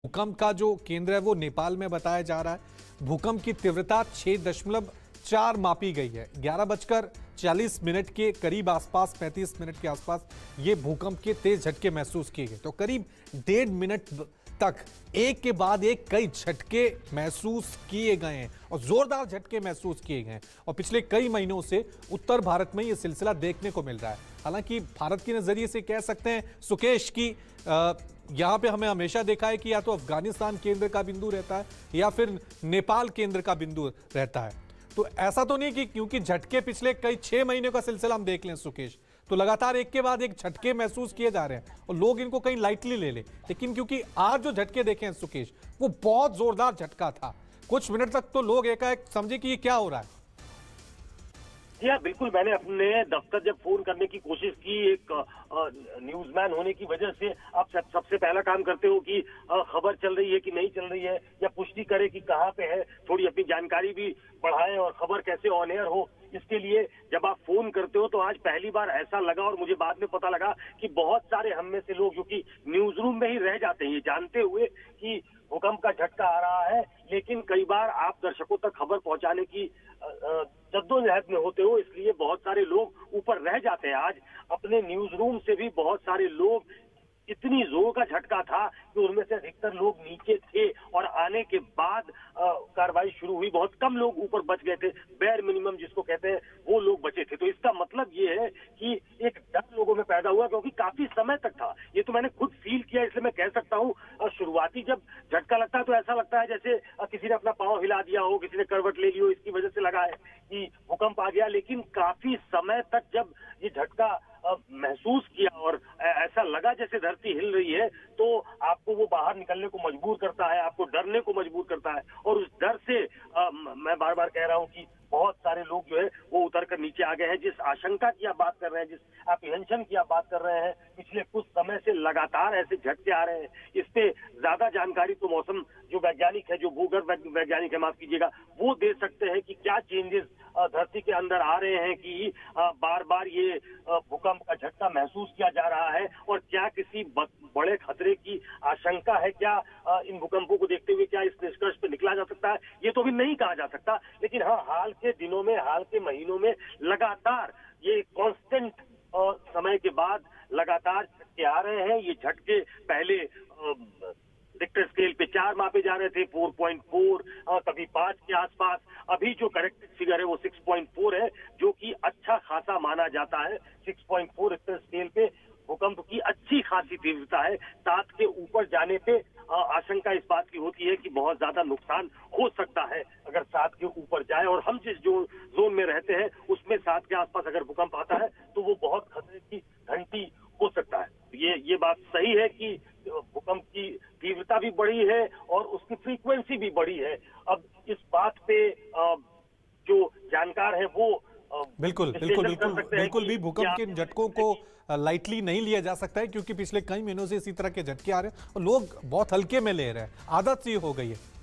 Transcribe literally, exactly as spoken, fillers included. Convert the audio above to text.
भूकंप का जो केंद्र है वो नेपाल में बताया जा रहा है। भूकंप की तीव्रता छह दशमलव चार मापी गई है। ग्यारह बजकर चालीस मिनट के करीब आसपास, पैंतीस मिनट के आसपास ये भूकंप के तेज झटके महसूस किए गए। तो करीब डेढ़ मिनट तक एक के बाद एक कई झटके महसूस किए गए हैं और जोरदार झटके महसूस किए गए हैं। और पिछले कई महीनों से उत्तर भारत में ये सिलसिला देखने को मिल रहा है। हालांकि भारत के नजरिए से कह सकते हैं सुकेश की यहाँ पे हमें हमेशा देखा है कि या तो अफगानिस्तान केंद्र का बिंदु रहता है या फिर नेपाल केंद्र का बिंदु रहता है। तो ऐसा तो नहीं कि क्योंकि झटके पिछले कई छह महीने का सिलसिला हम देख लें सुकेश, तो लगातार एक के बाद एक झटके महसूस किए जा रहे हैं और लोग इनको कहीं लाइटली ले ले। लेकिन क्योंकि आज जो झटके देखे हैं सुकेश, वो बहुत जोरदार झटका था। कुछ मिनट तक तो लोग एकाएक समझे कि ये क्या हो रहा है। जी हाँ, बिल्कुल। मैंने अपने दफ्तर जब फोन करने की कोशिश की, एक न्यूज़मैन होने की वजह से आप सब, सबसे पहला काम करते हो कि खबर चल रही है कि नहीं चल रही है, या पुष्टि करें कि कहाँ पे है, थोड़ी अपनी जानकारी भी बढ़ाएं और खबर कैसे ऑन एयर हो। इसके लिए जब आप फोन करते हो तो आज पहली बार ऐसा लगा, और मुझे बाद में पता लगा कि बहुत सारे हम में से लोग जो कि न्यूज रूम में ही रह जाते हैं ये जानते हुए कि भूकंप का झटका आ रहा है, लेकिन कई बार आप दर्शकों तक खबर पहुंचाने की जद्दोजहद में होते हो, इसलिए बहुत सारे लोग ऊपर रह जाते हैं। आज अपने न्यूज रूम से भी बहुत सारे लोग, इतनी जोर का झटका था कि उनमें से अधिकतर लोग नीचे थे और आने के बाद कार्रवाई शुरू हुई। बहुत कम लोग ऊपर बच गए थे, बेयर मिनिमम जिसको कहते हैं वो लोग बचे थे। तो इसका मतलब ये है कि एक डर लोगों में पैदा हुआ, क्योंकि काफी समय तक था। ये तो मैंने खुद फील किया, इसलिए मैं कह सकता हूँ शुरुआती जब झटका लगता है तो ऐसा लगता है जैसे किसी ने अपना पांव हिला दिया हो, किसी ने करवट ले ली हो, इसकी वजह से लगा है कि भूकंप आ गया। लेकिन काफी समय तक जब ये झटका महसूस किया और ऐसा लगा जैसे धरती हिल रही है, तो आपको वो बाहर निकलने को मजबूर करता है, आपको डरने को मजबूर करता है। और उस डर से आ, मैं बार बार कह रहा हूं कि बहुत सारे लोग जो है वो उतर कर नीचे आ गए हैं। जिस आशंका की आप बात कर रहे हैं, जिस एप्रीहेंशन की आप बात कर रहे हैं, पिछले कुछ समय से लगातार ऐसे झटके आ रहे हैं। इस पे ज्यादा जानकारी तो मौसम जो वैज्ञानिक है, जो भूगर्भ वैज्ञानिक है, माफ कीजिएगा, वो दे सकते हैं कि क्या चेंजेस धरती के अंदर आ रहे हैं कि बार बार ये भूकंप का झटका महसूस किया जा रहा है, और क्या किसी बड़े खतरे की आशंका है। क्या इन भूकंपों को देखते हुए क्या इस निष्कर्ष पे निकला जा सकता है, ये तो भी नहीं कहा जा सकता। लेकिन हाँ, हाल के दिनों में, हाल के महीनों में लगातार ये कांस्टेंट समय के बाद लगातार झटके आ रहे हैं। ये झटके पहले रिक्टर स्केल पे चार मापे जा रहे थे, चार पॉइंट चार, कभी पांच के आसपास। अभी जो करेक्टेड फिगर है वो छह पॉइंट चार है, जो कि अच्छा खासा माना जाता है। छह पॉइंट चार रिक्टर स्केल पे भूकंप की अच्छी खासी तीव्रता है। सात के ऊपर जाने पे आशंका इस बात की होती है कि बहुत ज्यादा नुकसान हो सकता है अगर सात के ऊपर जाए, और हम जिस जो जोन में रहते हैं उसमें सात के आसपास अगर भूकंप आता है तो वो बहुत खतरे की घंटी हो सकता है। ये ये बात सही है कि भूकंप की तीव्रता भी बढ़ी है और उसकी फ्रीक्वेंसी भी बढ़ी है। अब इस बात पे जो जानकार है वो बिल्कुल बिल्कुल बिल्कुल बिल्कुल भी भूकंप के झटकों को लाइटली नहीं लिया जा सकता है, क्योंकि पिछले कई महीनों से इसी तरह के झटके आ रहे हैं और लोग बहुत हल्के में ले रहे हैं। आदत सी हो गई है।